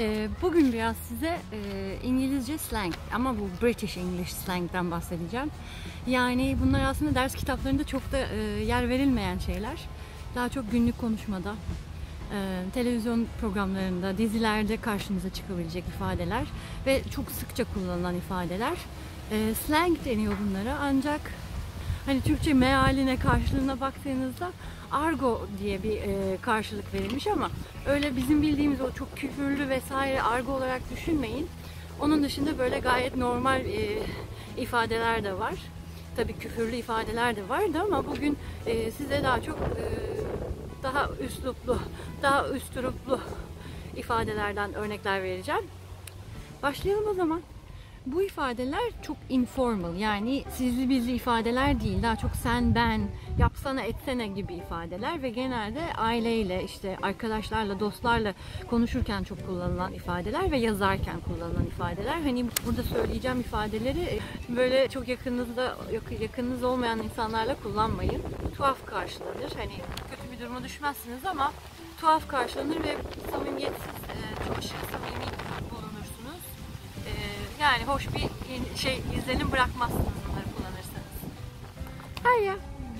Bugün biraz size İngilizce slang ama bu British English slang'dan bahsedeceğim. Yani bunlar aslında ders kitaplarında çok da yer verilmeyen şeyler. Daha çok günlük konuşmada, televizyon programlarında, dizilerde karşınıza çıkabilecek ifadeler ve çok sıkça kullanılan ifadeler. Slang deniyor bunlara, ancak hani Türkçe mealine, karşılığına baktığınızda argo diye bir karşılık verilmiş ama öyle bizim bildiğimiz o çok küfürlü vesaire argo olarak düşünmeyin. Onun dışında böyle gayet normal ifadeler de var. Tabii küfürlü ifadeler de vardı ama bugün size daha çok daha üsluplu, daha üsturuplu ifadelerden örnekler vereceğim. Başlayalım o zaman. Bu ifadeler çok informal, yani sizli bizli ifadeler değil, daha çok sen, ben, yapsana, etsene gibi ifadeler ve genelde aileyle, işte arkadaşlarla, dostlarla konuşurken çok kullanılan ifadeler ve yazarken kullanılan ifadeler. Hani burada söyleyeceğim ifadeleri böyle çok yakınınız olmayan insanlarla kullanmayın. Tuhaf karşılanır, hani kötü bir duruma düşmezsiniz ama tuhaf karşılanır ve samimiyetsiz, çok aşırı samimi bulunursunuz. Yani hoş bir izlenim bırakmazsınız bunları kullanırsanız. Hiya.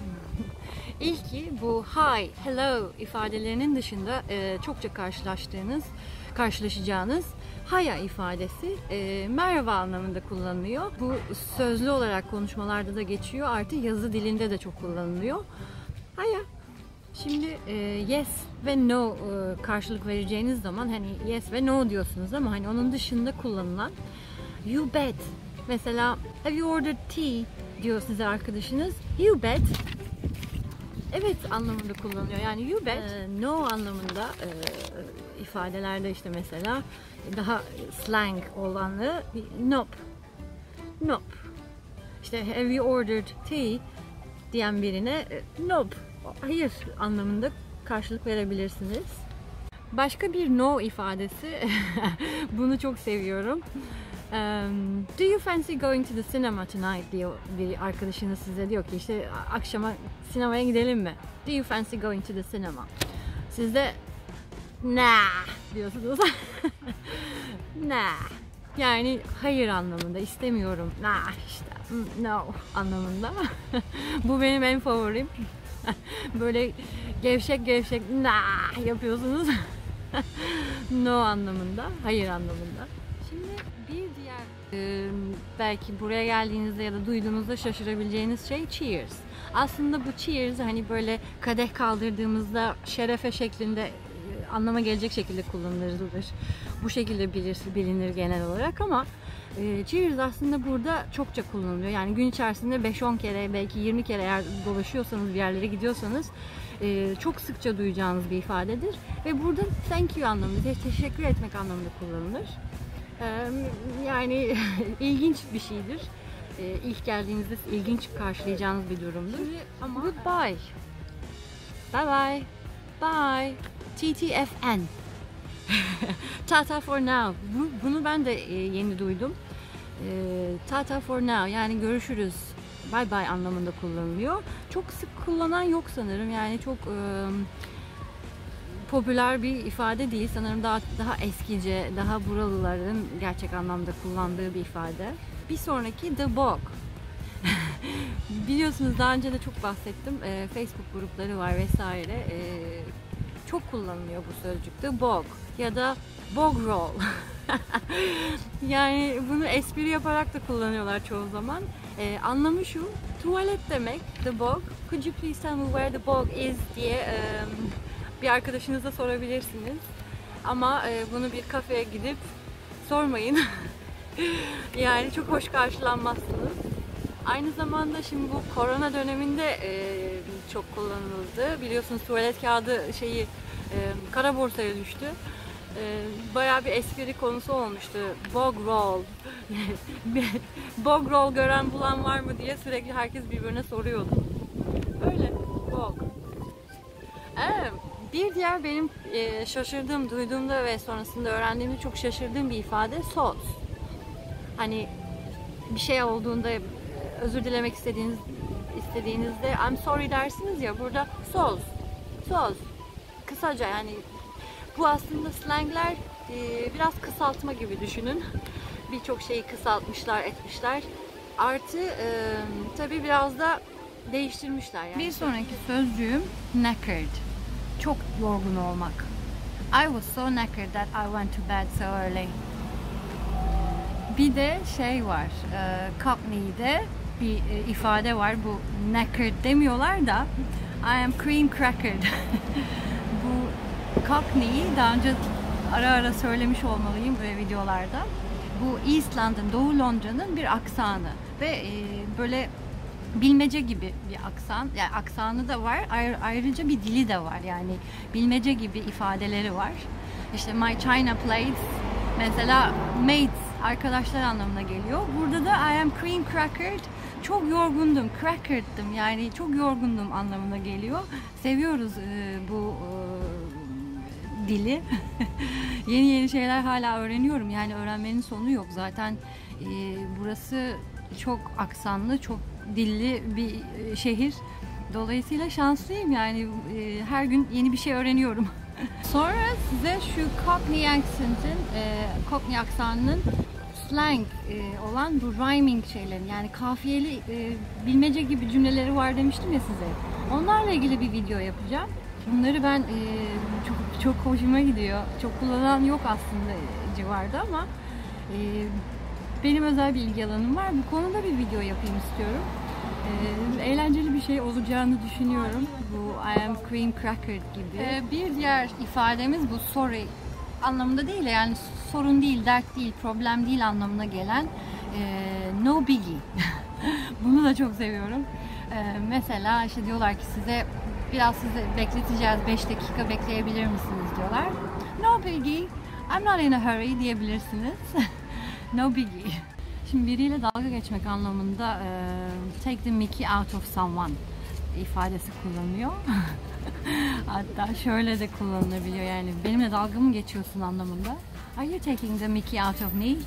İlki bu hi, hello ifadelerinin dışında çokça karşılaşacağınız hiya ifadesi merhaba anlamında kullanılıyor. Bu sözlü olarak konuşmalarda da geçiyor, artı yazı dilinde de çok kullanılıyor. Hiya. Şimdi yes ve no karşılık vereceğiniz zaman hani yes ve no diyorsunuz ama hani onun dışında kullanılan you bet. Mesela have you ordered tea diyor size arkadaşınız. You bet. Evet anlamında kullanılıyor. Yani you bet. No anlamında ifadelerde işte mesela daha slang olanı nope. Nope. İşte have you ordered tea diyen birine nope. Hayır anlamında karşılık verebilirsiniz. Başka bir no ifadesi, bunu çok seviyorum. Do you fancy going to the cinema tonight diyor bir arkadaşınız size, diyor ki işte akşama sinemaya gidelim mi? Do you fancy going to the cinema? Siz de nah diyorsunuz. Nah. Yani hayır anlamında, istemiyorum. Nah işte no anlamında. Bu benim en favorim. Böyle gevşek nah yapıyorsunuz. No anlamında, hayır anlamında. Şimdi bir diğer belki buraya geldiğinizde ya da duyduğunuzda şaşırabileceğiniz şey cheers. Aslında bu cheers hani böyle kadeh kaldırdığımızda şerefe şeklinde anlama gelecek şekilde kullanılır. Bu şekilde bilinir genel olarak ama cheers aslında burada çokça kullanılıyor. Yani gün içerisinde 5-10 kere, belki 20 kere eğer dolaşıyorsanız, bir yerlere gidiyorsanız çok sıkça duyacağınız bir ifadedir. Ve burada thank you anlamında, teşekkür etmek anlamında kullanılır. Yani ilginç bir şeydir. İlk geldiğinizde ilginç karşılayacağınız bir durumdur. Ama goodbye. Bye bye. Bye. TTFN. Tata for now. Bunu ben de yeni duydum. Tata for now, yani görüşürüz, bye bye anlamında kullanılıyor. Çok sık kullanan yok sanırım. Yani çok popüler bir ifade değil. Sanırım daha eskice, daha buralıların gerçek anlamda kullandığı bir ifade. Bir sonraki the bog. Biliyorsunuz daha önce de çok bahsettim. Facebook grupları var vesaire. Çok kullanılıyor bu sözcük. The bog ya da bog roll. Yani bunu espri yaparak da kullanıyorlar çoğu zaman. Anlamı şu: tuvalet demek, the bog. Could you please tell me where the bog is diye bir arkadaşınıza sorabilirsiniz. Ama bunu bir kafeye gidip sormayın. Yani çok hoş karşılanmazsınız. Aynı zamanda şimdi bu korona döneminde çok kullanıldı. Biliyorsunuz tuvalet kağıdı kara borsaya düştü. Bayağı bir espri konusu olmuştu. Bog roll. Bog roll gören bulan var mı diye sürekli herkes birbirine soruyordu. Öyle. Bog. Bir diğer benim şaşırdığım, duyduğumda ve sonrasında öğrendiğimde çok şaşırdığım bir ifade sos. Hani bir şey olduğunda özür dilemek istediğinizde I'm sorry dersiniz ya, burada sos. Kısaca yani bu aslında slangler Biraz kısaltma gibi düşünün. Birçok şeyi kısaltmışlar, etmişler. Artı tabii biraz da değiştirmişler yani. Bir sonraki sözcüğüm knackered. Çok yorgun olmak. I was so knackered that I went to bed so early. Bir de şey var, Cockney'de bir ifade var. Bu knackered demiyorlar da I am cream crackered. Bu Cockney'i daha önce ara ara söylemiş olmalıyım böyle videolarda. Bu East London, Doğu Londra'nın bir aksanı ve böyle bilmece gibi bir aksan. Yani aksanı da var, ayrıca bir dili de var. Yani bilmece gibi ifadeleri var. İşte my china plates mesela mates, arkadaşlar anlamına geliyor. Burada da I am cream crackered. Çok yorgundum, crackered'dım yani çok yorgundum anlamına geliyor. Seviyoruz bu dili. Yeni şeyler hala öğreniyorum. Yani öğrenmenin sonu yok. Zaten burası çok aksanlı, çok dilli bir şehir. Dolayısıyla şanslıyım yani her gün yeni bir şey öğreniyorum. Sonra size şu Cockney accent'in, Cockney aksanının slang olan bu rhyming şeylerin yani kafiyeli bilmece gibi cümleleri var demiştim ya size. Onlarla ilgili bir video yapacağım. Bunları ben çok hoşuma gidiyor. Çok kullanan yok aslında civarda ama benim özel bir ilgi alanım var. Bu konuda bir video yapayım istiyorum. Eğlenceli bir şey olacağını düşünüyorum. Bu I am cream crackered gibi. Bir diğer ifademiz bu sorry anlamında değil yani sorun değil, dert değil, problem değil anlamına gelen no biggie. Bunu da çok seviyorum. Mesela işte diyorlar ki size biraz sizi bekleteceğiz, 5 dakika bekleyebilir misiniz diyorlar. No biggie, I'm not in a hurry diyebilirsiniz. No biggie. Şimdi biriyle dalga geçmek anlamında take the mickey out of someone ifadesi kullanılıyor. Hatta şöyle de kullanılabiliyor yani benimle dalga mı geçiyorsun anlamında. Are you taking the mickey out of me?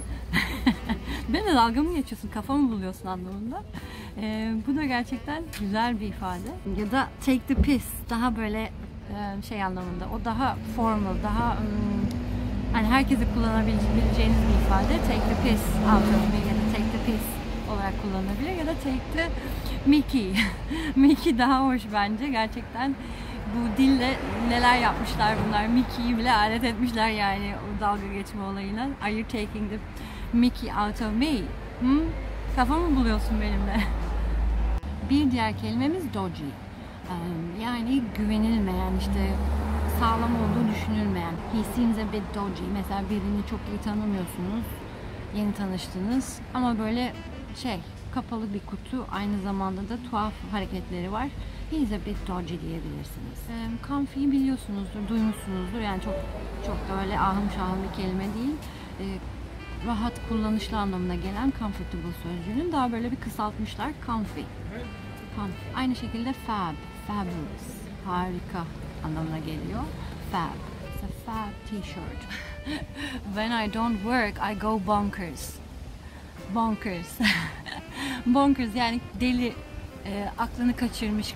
Benimle dalga mı geçiyorsun, kafamı buluyorsun anlamında. Bu da gerçekten güzel bir ifade. Ya da take the piss daha böyle şey anlamında. O daha formal, daha hani herkese kullanabileceğiniz bir ifade. Take the piss out of me ya da take the piss olarak kullanılabilir ya da take the mickey. Mickey daha hoş bence. Gerçekten bu dille neler yapmışlar bunlar. Mickey'yi bile alet etmişler yani o dalga geçme olayına. Are you taking the mickey out of me? Kafamı buluyorsun benimle. Bir diğer kelimemiz dodgy. Yani güvenilmeyen, işte sağlam olduğu düşünülmeyen. He seems a bit dodgy. Mesela birini çok iyi tanımıyorsunuz. Yeni tanıştınız. Ama böyle kapalı bir kutu. Aynı zamanda da tuhaf hareketleri var. He is a bit dodgy diyebilirsiniz. Comfy'yi biliyorsunuzdur, duymuşsunuzdur. Yani çok da öyle ahım şahım bir kelime değil. Rahat, kullanışlı anlamına gelen comfortable sözcüğünün daha böyle bir kısaltmışlar. Comfy. Aynı şekilde fab, fabulous, harika anlamına geliyor. Fab, it's a fab t-shirt. When I don't work, I go bonkers. Bonkers. Bonkers yani deli, aklını kaçırmış,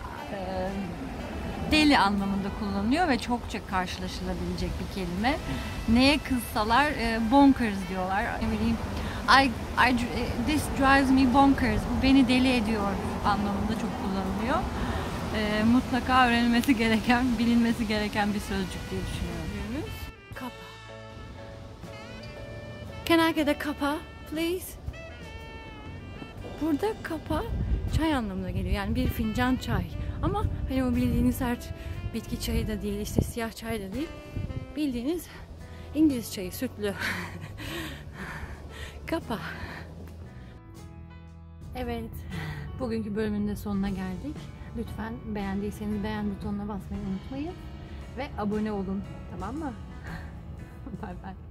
deli anlamında kullanılıyor ve çokça karşılaşılabilecek bir kelime. Neye kızsalar bonkers diyorlar. Ne bileyim, this drives me bonkers. Bu beni deli ediyor anlamında çok kullanılıyor. Mutlaka öğrenilmesi gereken, bilinmesi gereken bir sözcük diye düşünüyorum. Kapa. Can I get a kapa, please? Burada kapa çay anlamına geliyor. Yani bir fincan çay. Ama hani o bildiğiniz sert bitki çayı da değil, işte siyah çay da değil. Bildiğiniz İngiliz çayı, sütlü. Kapa. Evet, bugünkü bölümün de sonuna geldik. Lütfen beğendiyseniz beğen butonuna basmayı unutmayın. Ve abone olun, tamam mı? Bye bye.